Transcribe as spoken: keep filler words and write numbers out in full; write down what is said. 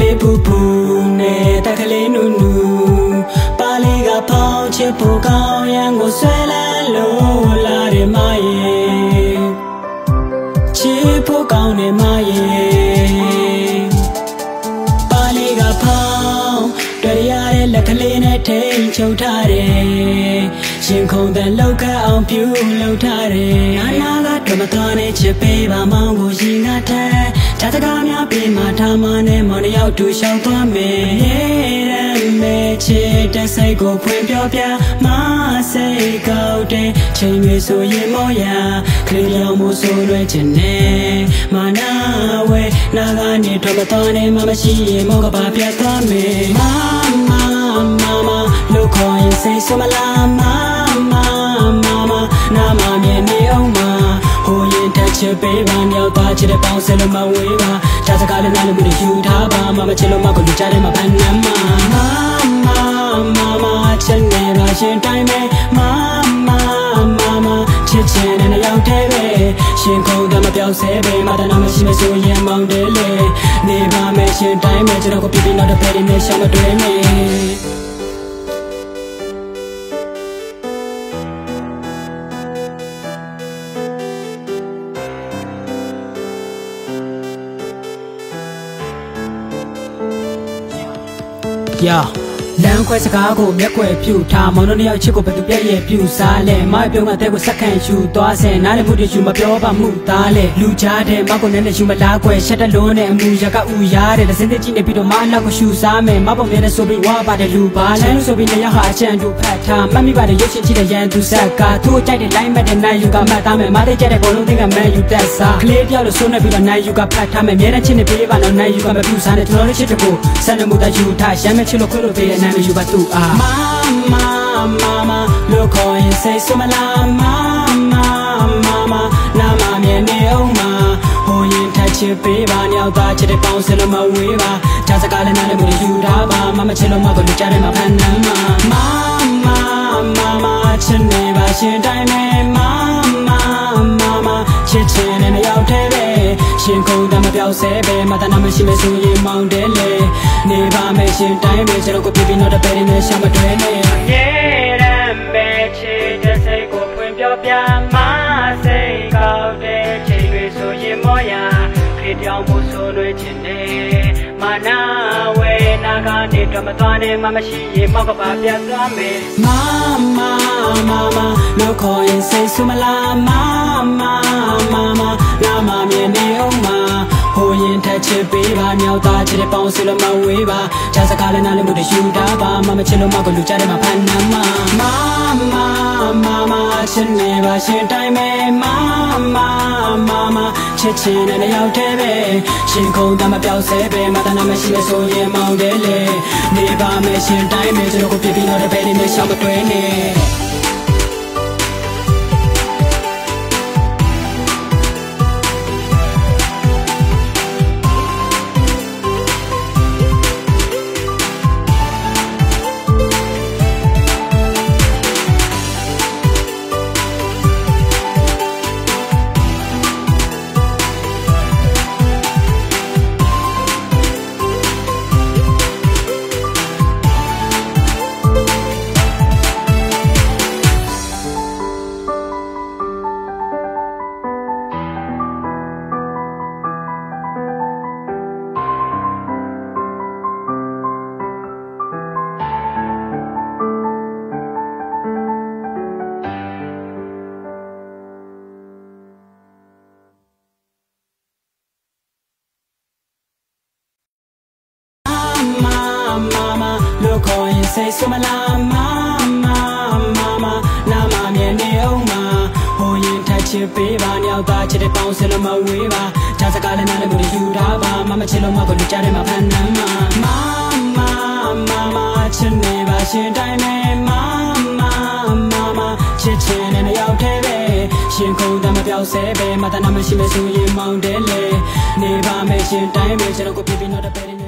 လေးပူပူနဲ့တက်ကလေးနူနူပါလေးကဖောင်းချစ်ဖို့ကောင်းရန်ကိုဆွဲလန်းလို့လာတယ်မရဲ့ချစ်ဖို့ကောင်းတယ်မရဲ့ပါလေးကဖောင်းတွေ့ရတဲ့လက်ကလေးနဲ့ထိန်ချုပ်ထားတယ်ရှင်ခုန်တဲ့လောက်ကအောင်ပြူလောက်ထားတယ်အနာကဓမ္မတော်နဲ့ချစ်ပေးပါမောင်ကိုရင်ငါထဲဓာတ်စကားများပြီးမှထားမနဲ့မောင်တစ်ယောက်တူရှောင်သွားမယ်ရဲမဲချစ်တဲ့စိတ်ကိုဖွင့်ပြောပြမစိတ်ကောက်တဲ့ချိန်တွေဆိုရင်မောရခလေးရောင်မို့ဆိုလွယ်ချင်နေမနာဝဲနာကနေဓမ္မတော်နဲ့မမရှိရင်မောကပါပြတ်သွားမယ်မမမမလို့ခေါ်ရင်စိတ်ဆိုမလားမမမမနာမမြင်နေအောင်မဟိုရင်တက်ချစ်ပေးပါမြောက်သားချစ်တဲ့ပေါင်းစလုံးမဝေးပါဓာတ်စကားလည်းနားလို့ယူထားပါမမချစ်လို့မကိုလူကြတဲ့မဖန်နမ်းမမမမချစ်နေပါရှင်တိုင်းပဲမမမမချစ်ချင်တဲ့ရောက်တဲ့ပဲရှင်ခုန်တယ်မပြောင်းဆဲပဲမတနာမရှိမဆိုရင်မောင်းတယ်လေနေပါမယ်ရှင်တိုင်းပဲကျွန်တော်ကိုပြပြတော့တဲ့ဖယ်နေရှောင်းမတွေ့နဲ့Yeah. လမ်းခွဲစကားကိုမျက်ခွဲပြူထားမောင်တို့နှစ်ယောက်ချစ်ကိုဘယ်သူပြည့်ရဲ့ပြူစားလဲမပြောင်းကတဲ့ကိုစက္ကန့်ယူသွားစဲနားလည်းမှုတွေယူမပြောပါမှုသားလဲလူကြားတဲ့မောက်ကိုနဲ့နဲ့ယူမလားခွဲရှက်တဲ့လုံးနဲ့အမူရကဥရတယ်တစ်စင်းတစ်ကြည့်နေပြီးတော့မအနောက်ကိုရှူစားမယ်မပေါင်မြဲနဲ့ဆိုပြီးဝါပါတယ်လူပါလဲဆိုပြီးနှစ်ယောက်ဟာအချမ်းတူဖတ်ထားမှတ်မိပါတယ်ရုပ်ရှင်ကြည့်တဲ့ရန်သူဆက်ကသူ့ကြိုက်တဲ့ line မဲ့တဲ့နိုင်ယူကမှတ်သားမယ်မတဲ့ကြတဲ့ဘောလုံးသင်ကမဲယူတက်စားကလေးပြောက်လို့ဆိုးနေပြီးတော့နိုင်ယူကဖတ်ထားမယ်မြဲတဲ့ချင်းနေပေးပါတော့နိုင်ယူကမပြူစားနဲ့ကျွန်တော်တို့ချစ်တဲ့ကိုစံနမှုတယူထားရမ်းမဲ့ချစ်လို့ခွလို့ပေးတဲ့နိုင်မယူပါသူ့အားMama, mama, look on you say so mama, mama, mama, nama me ne oma, ho yin touch you baby, now that you bounce in my way ba, just a girl and I will you da ba, mama chelo ma go jare ma panama, mama, mama, chene ba shin dai me, mama, mama, chichin and out there, shin ko da ma piao se be, ma da na ma shi me so yin maung de le, ne ba me shin dai me, chelo ko pipi no da peri ne sha ma twe ne. Yeah, me chit the say go put your piama say go de chigwe so ye moya krit yaung mo so lwe chin ne mana we na ga ne twa ma twa ne ma ma shi ye mauk ka pa pyat twa me mama mama lo khaw yin say so ma la mama mama na ma myin ne aung ma ho yin that chit pe ba nyaw ta chit de paung se lo ma we ba ja saka le na le mu de yu da ba ma ma chit lo ma ko lu ja de ma phan na ma mama mama chit ne ba shin tai me mama mama chit chin ne yauk the be shin khong ta ma pyaw se be ma ta na ma shi me so yin maung de le ne ba me shin tai me chit lo ko pi pi no de be ni me sha ma twe ne Say so mama, mama, nama me ne oma, ho yin touch you baby, now that you bounce in my way ba, just a girl and I will you da ba, mama chelo ma go jare ma panama, mama, mama, chene ba shin dai me, mama, mama, chichin and yauk the be, shin ko da ma pyaw se be, ma ta na ma shi me so yin maung de le, ne ba me shin dai me chelo ko pi pi no da pe